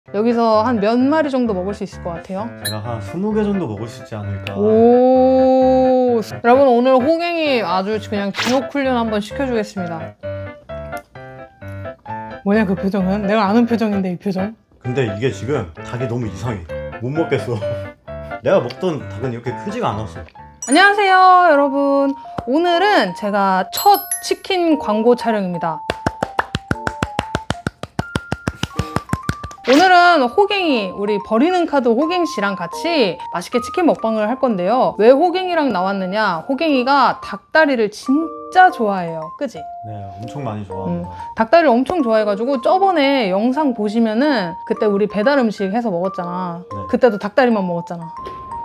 여기서 한 몇 마리 정도 먹을 수 있을 것 같아요? 제가 한 20개 정도 먹을 수 있지 않을까. 오, 여러분 오늘 호갱이 아주 그냥 지옥 훈련 한번 시켜주겠습니다. 뭐냐 그 표정은? 내가 아는 표정인데 이 표정? 근데 이게 지금 닭이 너무 이상해. 못 먹겠어. 내가 먹던 닭은 이렇게 크지가 않았어. 안녕하세요 여러분, 오늘은 제가 첫 치킨 광고 촬영입니다. 오늘은 호갱이, 우리 버리는 카드 호갱씨랑 같이 맛있게 치킨 먹방을 할 건데요. 왜 호갱이랑 나왔느냐, 호갱이가 닭다리를 진짜 좋아해요, 그지? 네, 엄청 많이 좋아합니다. 닭다리를 엄청 좋아해가지고 저번에 영상 보시면은 그때 우리 배달 음식 해서 먹었잖아. 네. 그때도 닭다리만 먹었잖아.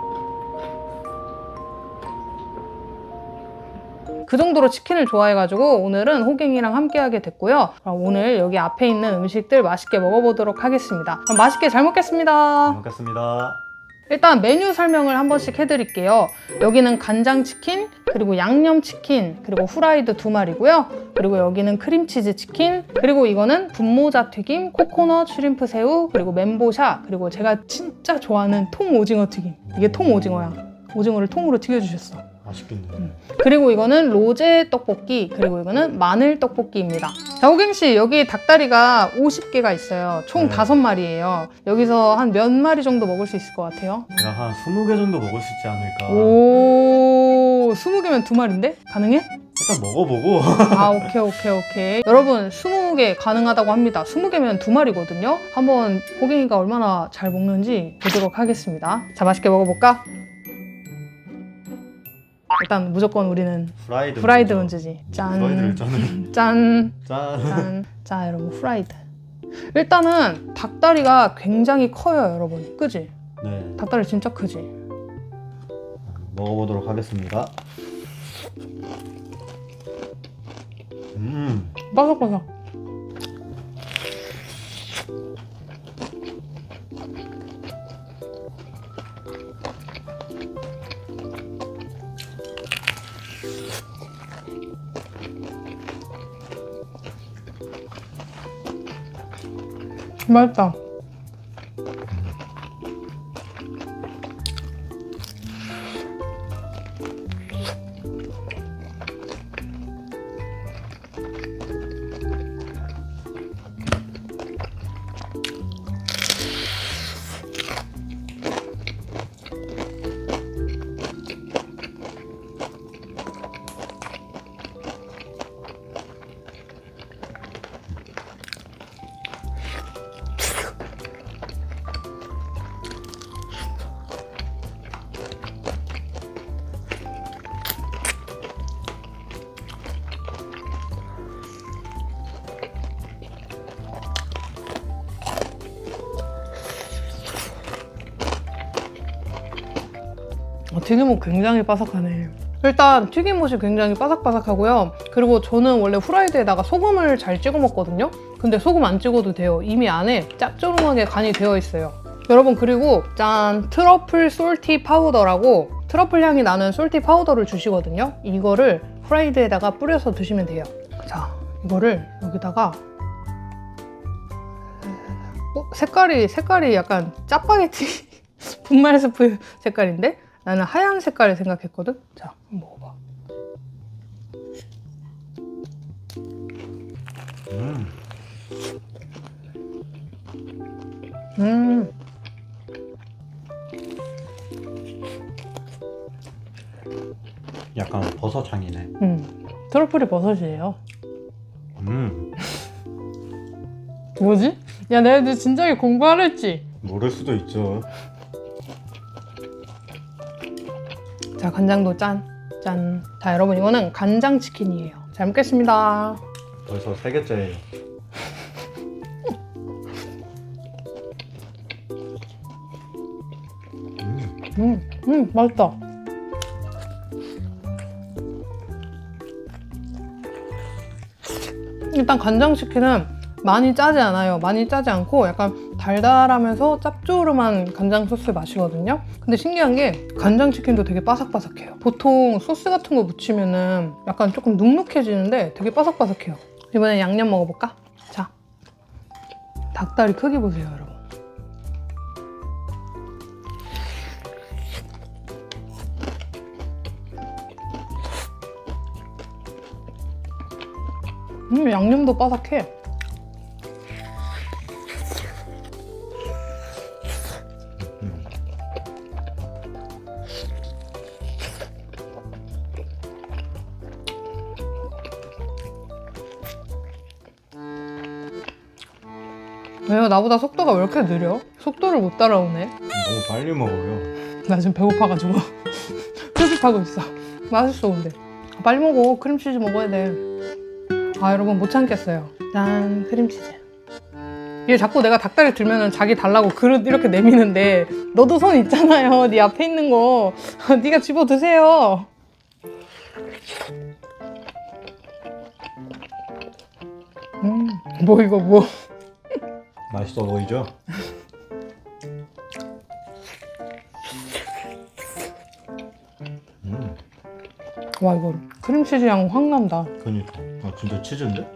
그 정도로 치킨을 좋아해가지고 오늘은 호갱이랑 함께 하게 됐고요. 그럼 오늘 여기 앞에 있는 음식들 맛있게 먹어보도록 하겠습니다. 그럼 맛있게 잘 먹겠습니다. 잘 먹겠습니다. 일단 메뉴 설명을 한 번씩 해드릴게요. 여기는 간장치킨, 그리고 양념치킨, 그리고 후라이드 2마리고요. 그리고 여기는 크림치즈 치킨, 그리고 이거는 분모자 튀김, 코코넛 슈림프 새우, 그리고 멘보샤, 그리고 제가 진짜 좋아하는 통오징어 튀김. 이게 통오징어야. 오징어를 통으로 튀겨주셨어. 맛있겠네. 그리고 이거는 로제 떡볶이, 그리고 이거는 마늘 떡볶이입니다. 자, 호갱씨, 여기 닭다리가 50개가 있어요. 총 네. 5마리예요. 여기서 한 몇 마리 정도 먹을 수 있을 것 같아요? 제가 한 20개 정도 먹을 수 있지 않을까. 오, 20개면 2마리인데? 가능해? 일단 먹어보고. 아, 오케이. 여러분, 20개 가능하다고 합니다. 20개면 2마리거든요? 한번 호갱이가 얼마나 잘 먹는지 보도록 하겠습니다. 자, 맛있게 먹어볼까? 일단 무조건 우리는 프라이드 먼저지. 짠. 프라이드를 짠을. 짠. 짠. 자, 여러분, 프라이드. 일단은 닭다리가 굉장히 커요, 여러분. 그지? 네. 닭다리 진짜 크지? 먹어보도록 하겠습니다. 바삭바삭. 맛있다. 튀김옷 굉장히 바삭하네. 일단 튀김옷이 굉장히 바삭바삭하고요. 그리고 저는 원래 후라이드에다가 소금을 잘 찍어 먹거든요. 근데 소금 안 찍어도 돼요. 이미 안에 짭조름하게 간이 되어 있어요. 여러분, 그리고 짠! 트러플 솔티 파우더라고 트러플 향이 나는 솔티 파우더를 주시거든요. 이거를 후라이드에다가 뿌려서 드시면 돼요. 자, 이거를 여기다가 색깔이 약간 짜파게티 분말 스프 색깔인데? 나는 하얀 색깔을 생각했거든? 자, 한번 먹어봐. 약간 버섯 향이네. 트러플이 버섯이에요. 뭐지? 야, 내가 진작에 공부하랬지? 모를 수도 있죠. 자, 간장도 짠. 자, 여러분, 이거는 간장치킨이에요. 잘 먹겠습니다. 벌써 3개째예요. 맛있다. 일단 간장치킨은 많이 짜지 않아요. 많이 짜지 않고 약간 달달하면서 짭조름한 간장 소스 맛이거든요. 근데 신기한 게 간장치킨도 되게 바삭바삭해요. 보통 소스 같은 거 묻히면은 약간 조금 눅눅해지는데 되게 바삭바삭해요. 이번엔 양념 먹어볼까? 자, 닭다리 크기 보세요, 여러분. 양념도 바삭해. 왜요? 나보다 속도가 왜 이렇게 느려? 속도를 못 따라오네. 너무 빨리 먹어요. 나 지금 배고파가지고 수습하고 있어. 맛있어 근데. 빨리 먹어. 크림치즈 먹어야 돼. 아 여러분 못 참겠어요. 짠 크림치즈. 얘 자꾸 내가 닭다리 들면은 자기 달라고 그릇 이렇게 내미는데 너도 손 있잖아요. 네 앞에 있는 거. 네가 집어 드세요. 뭐 이거 뭐. 맛있어 보이죠? 와 이거 크림치즈 향 확 난다. 그니까. 아 진짜 치즈인데?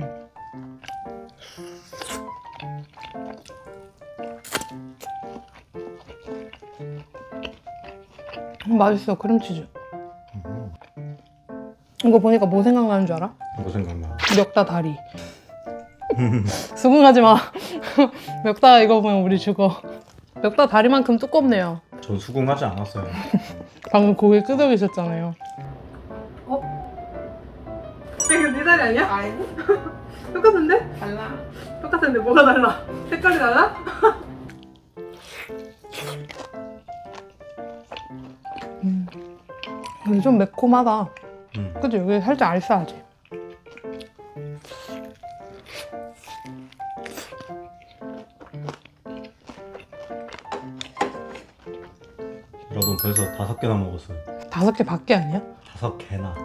맛있어 크림치즈. 이거 보니까 뭐 생각나는 줄 알아? 뭐 생각나? 멱다 다리. 수긍하지 마. 멱다 이거 보면 우리 죽어. 멱다 다리만큼 두껍네요. 전 수긍하지 않았어요. 방금 고개 끄덕이셨잖아요. 이거 네 다리 아니야? 아니고 똑같은데? 달라. 똑같은데 뭐가 달라? 색깔이 달라? 여기 좀 매콤하다. 그치? 여기 살짝 알싸하지? 여러분 벌써 5개나 먹었어요. 5개 밖에 아니야? 5개나.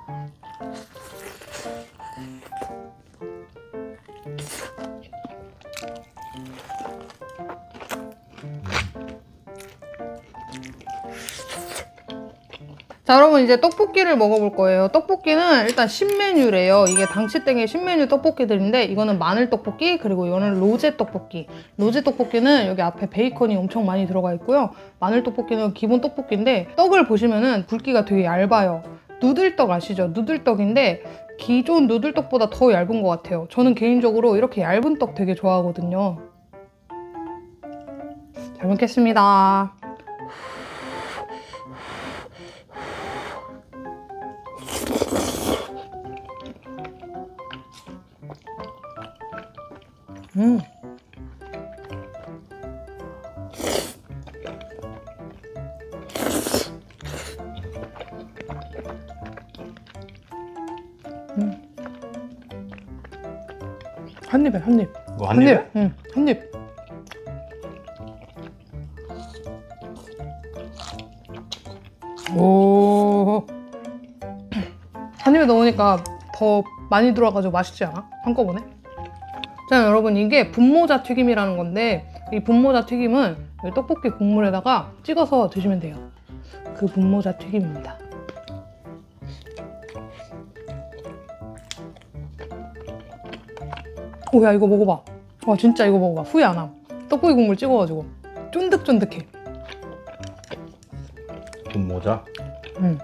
자 여러분 이제 떡볶이를 먹어볼 거예요. 떡볶이는 일단 신메뉴래요. 이게 당치땡의 신메뉴 떡볶이들인데 이거는 마늘 떡볶이 그리고 이거는 로제 떡볶이. 로제 떡볶이는 여기 앞에 베이컨이 엄청 많이 들어가 있고요. 마늘 떡볶이는 기본 떡볶이인데 떡을 보시면은 굵기가 되게 얇아요. 누들떡 아시죠? 누들떡인데 기존 누들떡보다 더 얇은 것 같아요. 저는 개인적으로 이렇게 얇은 떡 되게 좋아하거든요. 잘 먹겠습니다. 한 입에 한 입. 뭐 한 입에? 응, 한 입. 오. 한 입에 넣으니까 더 많이 들어가지고 맛있지 않아? 한꺼번에? 자 여러분 이게 분모자 튀김이라는 건데 이 분모자 튀김은 떡볶이 국물에다가 찍어서 드시면 돼요. 그 분모자 튀김입니다. 오야 이거 먹어봐. 와 진짜 이거 먹어봐. 후회 안 함. 떡볶이 국물 찍어가지고 쫀득쫀득해. 분모자? 응.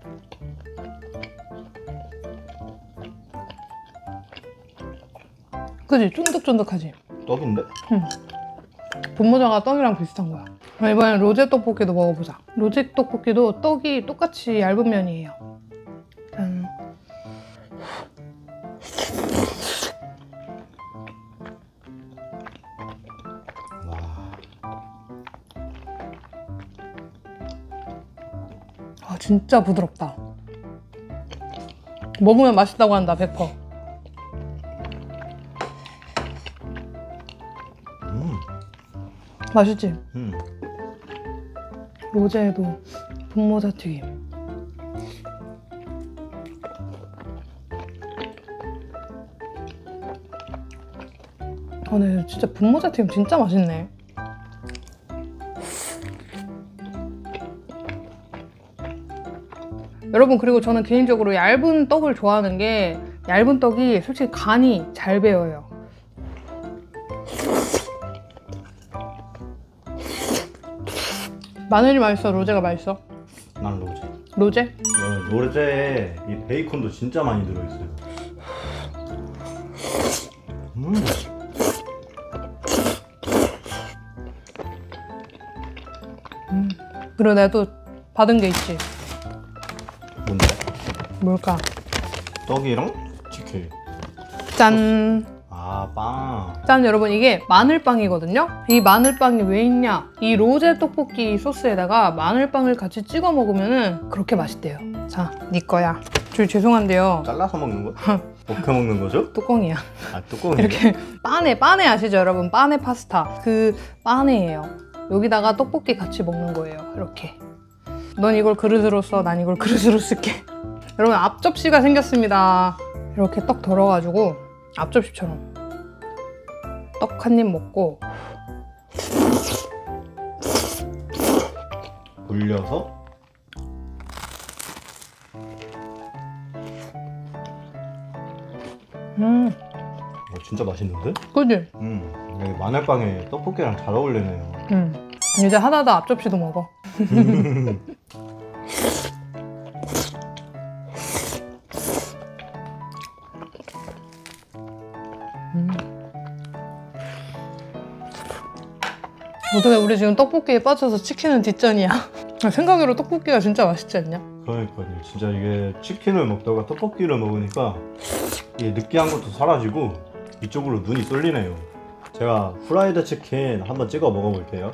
그지? 쫀득쫀득하지? 떡인데? 응. 분모자가 떡이랑 비슷한 거야. 이번엔 로제 떡볶이도 먹어보자. 로제 떡볶이도 떡이 똑같이 얇은 면이에요. 짠. 아 진짜 부드럽다. 먹으면 맛있다고 한다 100%. 맛있지? 로제에도 분모자 튀김. 아, 네, 진짜 분모자 튀김 진짜 맛있네. 여러분 그리고 저는 개인적으로 얇은 떡을 좋아하는 게 얇은 떡이 솔직히 간이 잘 배어요. 마늘이 맛있어? 로제가 맛있어? 난 로제. 로제? 로제에 이 베이컨도 진짜 많이 들어있어요. 그리고 내가 또 받은 게 있지. 뭔데? 뭘까? 떡이랑 치킨. 짠! 아, 빵. 짠, 여러분, 이게 마늘빵이거든요? 이 마늘빵이 왜 있냐? 이 로제 떡볶이 소스에다가 마늘빵을 같이 찍어 먹으면 그렇게 맛있대요. 자, 네 거야. 저 죄송한데요. 잘라서 먹는 거? 어떻게 먹는 거죠? 뚜껑이야. 아, 뚜껑이 이렇게 빠네 아시죠, 여러분? 빠네 파스타. 그 빠네예요. 여기다가 떡볶이 같이 먹는 거예요. 이렇게. 넌 이걸 그릇으로 써, 난 이걸 그릇으로 쓸게. 여러분, 앞접시가 생겼습니다. 이렇게 떡 덜어가지고 앞접시처럼 떡 한 입 먹고 올려서 진짜 맛있는데? 그지? 여기 마늘빵에 떡볶이랑 잘 어울리네요. 이제 하나도 앞접시도 먹어. 어떻게 우리 지금 떡볶이에 빠져서 치킨은 뒷전이야. 생각으로 떡볶이가 진짜 맛있지 않냐? 그러니까요. 진짜 이게 치킨을 먹다가 떡볶이를 먹으니까 이게 느끼한 것도 사라지고 이쪽으로 눈이 쏠리네요. 제가 후라이드 치킨 한번 찍어 먹어볼게요.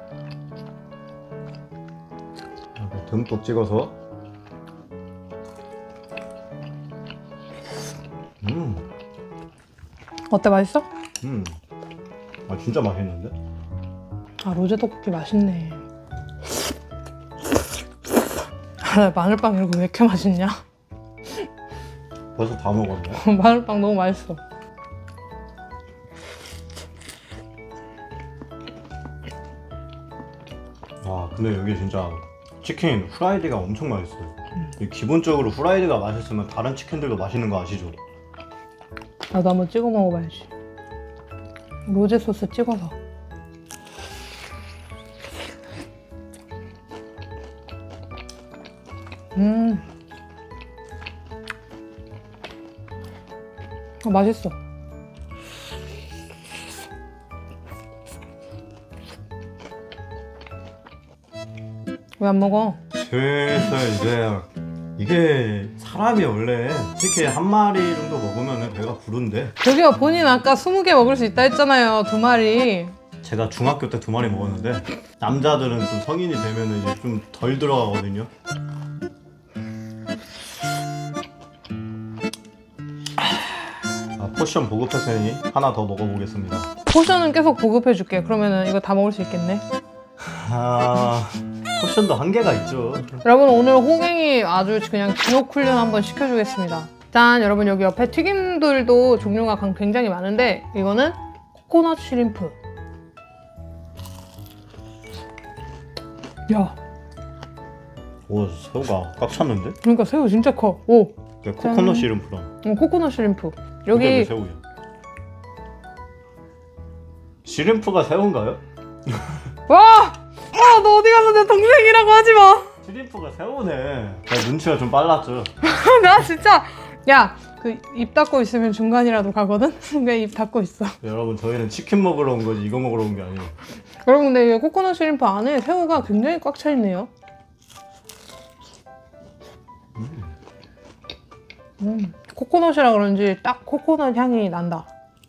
이렇게 듬뿍 찍어서 어때, 맛있어? 아, 진짜 맛있는데? 아, 로제 떡볶이 맛있네. 아, 마늘빵 이런 거 왜 이렇게 맛있냐? 벌써 다 먹었네. 마늘빵 너무 맛있어. 아, 근데 여기 진짜 치킨 후라이드가 엄청 맛있어요. 기본적으로 후라이드가 맛있으면 다른 치킨들도 맛있는 거 아시죠? 나도 한번 찍어 먹어봐야지. 로제 소스 찍어서. 아, 맛있어. 왜 안 먹어? 슬슬 이제 이게 사람이 원래 치킨 한 마리 정도 먹으면 배가 부른데 저기요, 본인 아까 20개 먹을 수 있다 했잖아요. 2마리. 제가 중학교 때 2마리 먹었는데 남자들은 좀 성인이 되면 이제 좀 덜 들어가거든요. 포션 보급했으니 하나 더 먹어보겠습니다. 포션은 계속 보급해줄게. 그러면은 이거 다 먹을 수 있겠네. 아... 포션도 한계가 있죠. 여러분, 오늘 호갱이 아주 그냥 진옥 훈련 한번 시켜주겠습니다. 짠! 여러분, 여기 옆에 튀김들도 종류가 굉장히 많은데 이거는 코코넛 쉬림프. 야, 오, 새우가 꽉 찼는데? 그러니까 새우 진짜 커. 오, 코코넛 시름프랑 코코넛 쉬림프. 근데 여기 왜 새우야? 시림프가 새우인가요? 와! 아, 너 어디 가서 내 동생이라고 하지 마. 시림프가 새우네. 눈치가 좀 빨랐죠. 나 진짜, 야, 그 입 닫고 있으면 중간이라도 가거든? 왜 입 닫고 있어? 여러분, 저희는 치킨 먹으러 온 거지 이거 먹으러 온 게 아니에요. 여러분, 근데 이 코코넛 쉬림프 안에 새우가 굉장히 꽉 차 있네요. 코코넛이라 그런지 딱 코코넛 향이 난다.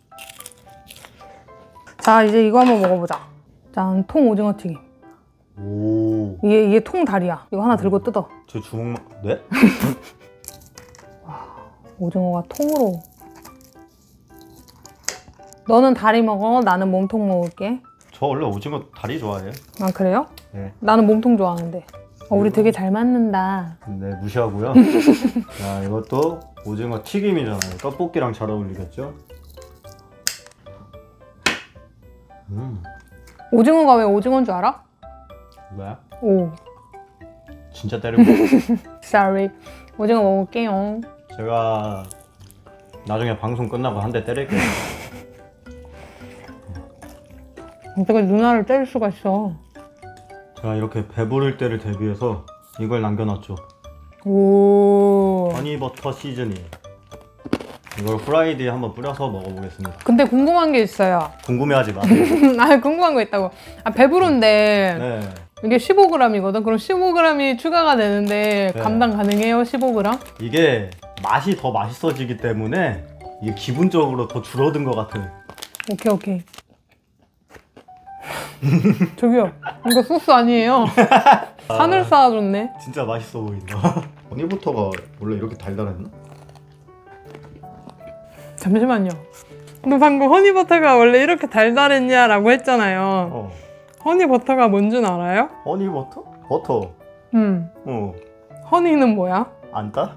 자, 이제 이거 한번 먹어보자. 짠, 통 오징어 튀김. 오, 이게 통 다리야. 이거 하나 들고 뜯어. 제 주먹만... 네? 오징어가 통으로. 너는 다리 먹어, 나는 몸통 먹을게. 저 원래 오징어 다리 좋아해요. 아, 그래요? 네. 나는 몸통 좋아하는데. 우리 되게 잘 맞는다. 네, 무시하고요. 자, 이것도 오징어 튀김이잖아요. 떡볶이랑 잘 어울리겠죠? 오징어가 왜 오징어인 줄 알아? 뭐야? 오, 진짜 때리고. sorry. 오징어 먹을게요. 제가 나중에 방송 끝나고 한 대 때릴게요. 어떻게 누나를 때릴 수가 있어. 제가 이렇게 배부를 때를 대비해서 이걸 남겨놨죠. 오. 허니버터 시즈닝. 이걸 후라이드에 한번 뿌려서 먹어보겠습니다. 근데 궁금한 게 있어요. 궁금해하지 마세요. 아, 궁금한 거 있다고. 아, 배부른데 네. 이게 15g이거든. 그럼 15g이 추가가 되는데 네. 감당 가능해요? 15g? 이게 맛이 더 맛있어지기 때문에 이게 기분적으로 더 줄어든 것 같은. 오케이. 저기요, 이거 소스 아니에요? 산을 쌓아줬네. 진짜 맛있어 보인다. 허니버터가 원래 이렇게 달달했나? 잠시만요. 너 방금 허니버터가 원래 이렇게 달달했냐라고 했잖아요. 허니버터가 뭔 줄 알아요? 허니버터? 버터. 어. 허니는 뭐야? 안 따?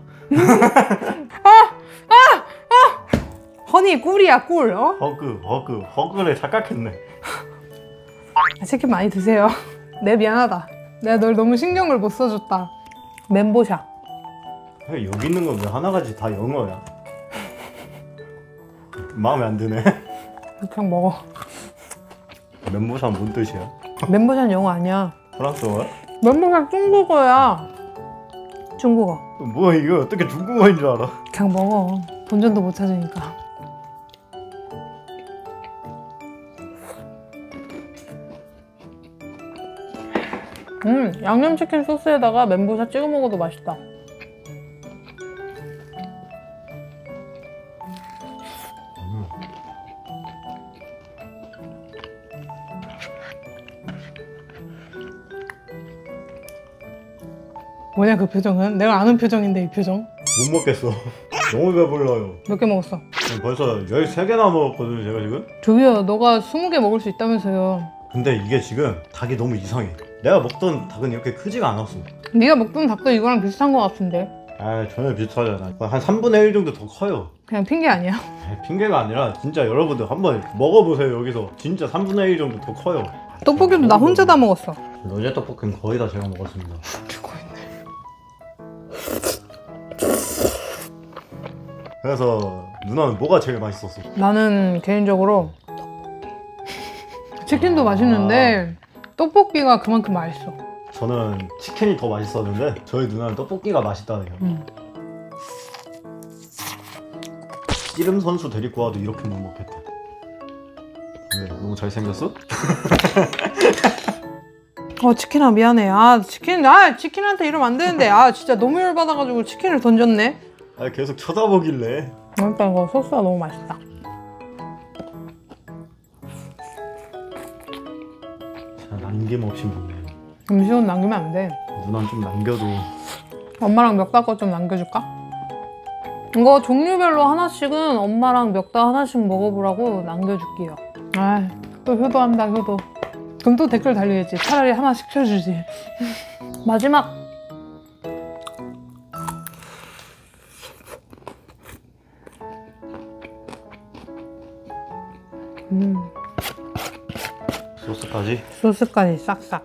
허니 꿀이야, 꿀. 어? 허그를 착각했네. 치킨 많이 드세요. 내 미안하다. 내가 널 너무 신경을 못 써줬다. 멘보샤. 여기 있는 건 왜 하나같이 다 영어야? 마음에 안 드네. 그냥 먹어. 멘보샤 뭔 뜻이야? 멘보샤는 영어 아니야. 프랑스어야? 멘보샤 중국어야. 중국어. 뭐야 이거 어떻게 중국어인 줄 알아? 그냥 먹어. 본전도 못 찾으니까. 양념치킨 소스에다가 멘보샤 찍어 먹어도 맛있다. 뭐냐 그 표정은? 내가 아는 표정인데 이 표정. 못 먹겠어. 너무 배불러요. 몇 개 먹었어? 벌써 13개나 먹었거든요 제가 지금. 저기요, 너가 20개 먹을 수 있다면서요. 근데 이게 지금 닭이 너무 이상해. 내가 먹던 닭은 이렇게 크지가 않았어. 네가 먹던 닭도 이거랑 비슷한 거 같은데. 아 전혀 비슷하잖아. 한 3분의 1 정도 더 커요. 그냥 핑계 아니야? 핑계가 아니라 진짜 여러분들 한번 먹어보세요. 여기서 진짜 3분의 1 정도 더 커요. 떡볶이도 나 혼자 다 먹었어. 로제 떡볶이는 거의 다 제가 먹었습니다. 그래서 누나는 뭐가 제일 맛있었어? 나는 개인적으로 치킨도 맛있는데 떡볶이가 그만큼 맛있어. 저는 치킨이 더 맛있었는데 저희 누나는 떡볶이가 맛있다네요. 씨름 선수 데리고 와도 이렇게 못 먹겠다. 왜? 너무 잘생겼어? 치킨아 미안해. 치킨한테 이러면 안 되는데. 진짜 너무 열받아가지고 치킨을 던졌네. 계속 쳐다보길래. 그러니까 이거 소스가 너무 맛있다. 남김없이 먹네. 음식은 남기면 안 돼. 누나는 좀 남겨도. 엄마랑 멱다 거 좀 남겨줄까? 이거 종류별로 하나씩은 엄마랑 멱다 하나씩 먹어보라고 남겨줄게요. 또 효도한다, 효도. 그럼 또 댓글 달려야지. 차라리 하나 시켜주지. 마지막! 소스까지 싹싹.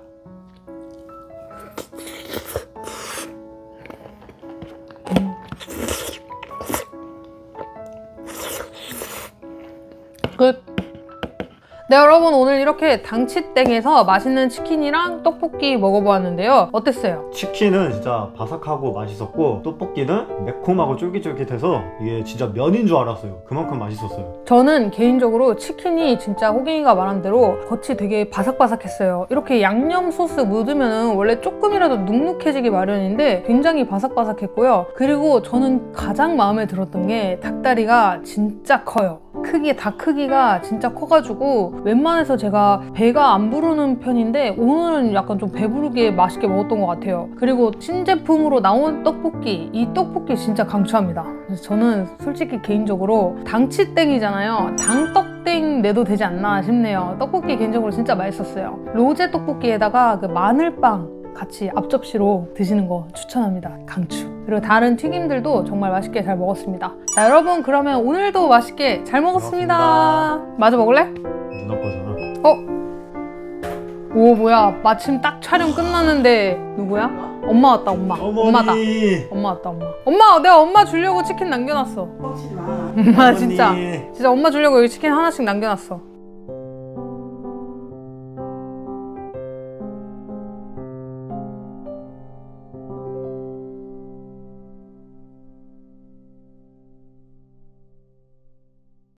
끝. 네, 여러분 오늘 이렇게 당치땡에서 맛있는 치킨이랑 떡볶이 먹어보았는데요. 어땠어요? 치킨은 진짜 바삭하고 맛있었고 떡볶이는 매콤하고 쫄깃쫄깃해서 이게 진짜 면인 줄 알았어요. 그만큼 맛있었어요. 저는 개인적으로 치킨이 진짜 호갱이가 말한 대로 겉이 되게 바삭바삭했어요. 이렇게 양념 소스 묻으면 원래 조금이라도 눅눅해지기 마련인데 굉장히 바삭바삭했고요. 그리고 저는 가장 마음에 들었던 게 닭다리가 진짜 커요. 닭 크기가 진짜 커가지고 웬만해서 제가 배가 안 부르는 편인데 오늘은 약간 좀 배부르게 맛있게 먹었던 것 같아요. 그리고 신제품으로 나온 떡볶이, 이 떡볶이 진짜 강추합니다. 그래서 저는 솔직히 개인적으로 당치땡이잖아요. 당떡땡 내도 되지 않나 싶네요. 떡볶이 개인적으로 진짜 맛있었어요. 로제 떡볶이에다가 그 마늘빵 같이 앞접시로 드시는 거 추천합니다. 강추. 그리고 다른 튀김들도 정말 맛있게 잘 먹었습니다. 자, 여러분 그러면 오늘도 맛있게 잘 먹었습니다. 마저 먹을래? 누나 거잖아. 오, 뭐야, 마침 딱 촬영 끝났는데 누구야? 엄마 왔다. 엄마다. 엄마 왔다. 내가 엄마 주려고 치킨 남겨놨어. 엄마 진짜 엄마 주려고 여기 치킨 하나씩 남겨놨어.